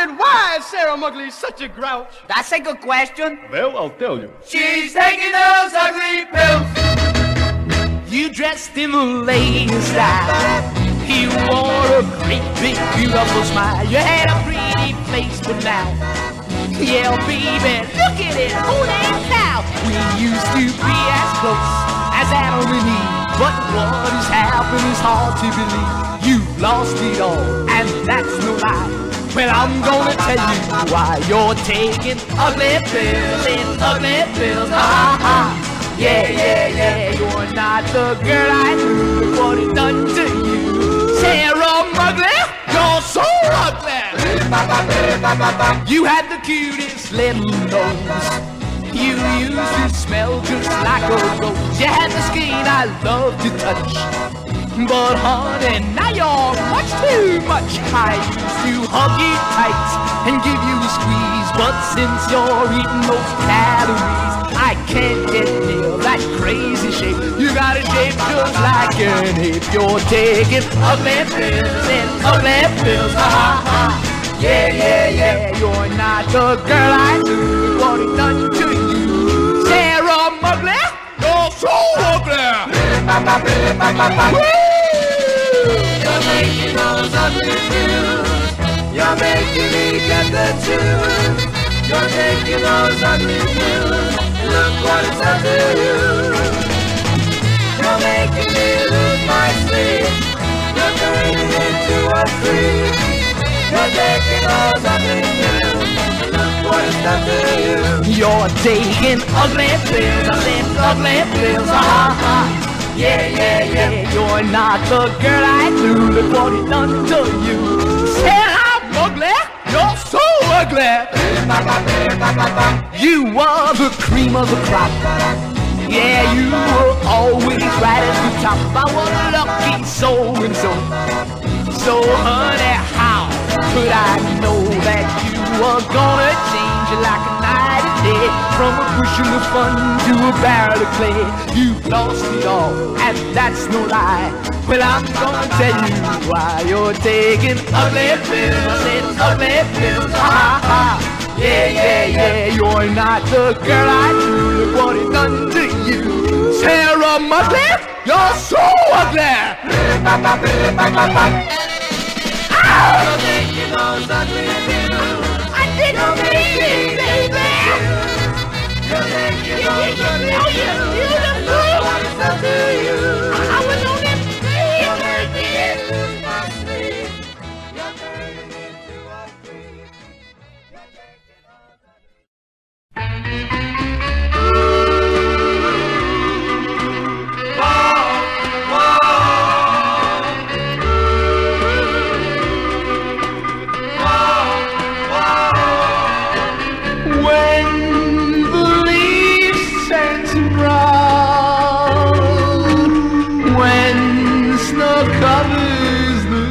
wondered why Sarah Mugley's such a grouch. That's a good question. Well, I'll tell you. She's taking those ugly pills. You dressed in the latest style. You wore a great big beautiful smile. You had a pretty face, but now, yeah, baby, look at it, hold it now. We used to be as close as Adam and Eve, but what has happened is hard to believe. You lost it all, and that's no lie. Well, I'm gonna tell you why you're taking ugly pills and ugly pills. Ha ha. Yeah, yeah, yeah, you're not the girl I knew. Look what it done to you. Sarah Mugley, you're so ugly. You had the cutest little nose. You used to smell just like a rose. You had the skin I love to touch. But honey, now you're much too much. I used to hug you tight and give you a squeeze, but since you're eating those calories, I can't get near that crazy shape. You got a shape just like an ape. You're taking ugly pills and ugly pills. Ha ha ha. Yeah, yeah, yeah. You're not the girl I knew. What it done to you, Sarah Mugley? You're so ugly. You're making those ugly pills. You're making me get the chills. You're taking those ugly pills. Look what it's done to you. You're making me lose my sleep. You're turning into a creep. You're taking those ugly pills. Look what it's done to you. You're taking ugly pills. I said ugly pills. Ha ha ha. Yeah, yeah, yeah. You're not the girl I knew. Look what it done to you. Sarah Mugley, you're so ugly. You were the cream of the crop. Yeah, you were always right at the top. I was a lucky so-and-so. So honey, how could I know that you were gonna change like a night and day? From a bushel of fun to a barrel of clay, you lost it all, and that's no lie. Well, I'm gonna tell you why you're taking ugly pills. I said ugly pills, ha ha ha. Yeah, yeah, yeah, you're not the girl I knew. Look what it done to you, Sarah Mugley. You're so ugly. You're taking those ugly pills. I didn't mean it, baby. You're taking those ugly pills. Look what it's done to you. I was on that You're making me lose my sleep. You're turning into a creep. You're taking those ugly pills. Covers the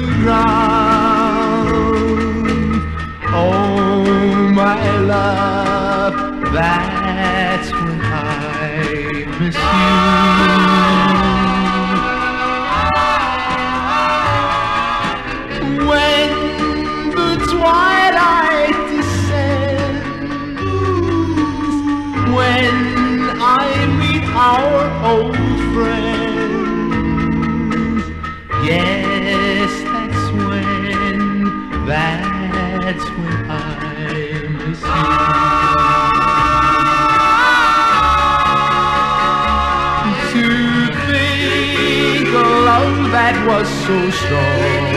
ground. Oh my love, that's when I miss you. When the twilight descends, when I meet our old friend. Yes, that's when I miss you. To think a love that was so strong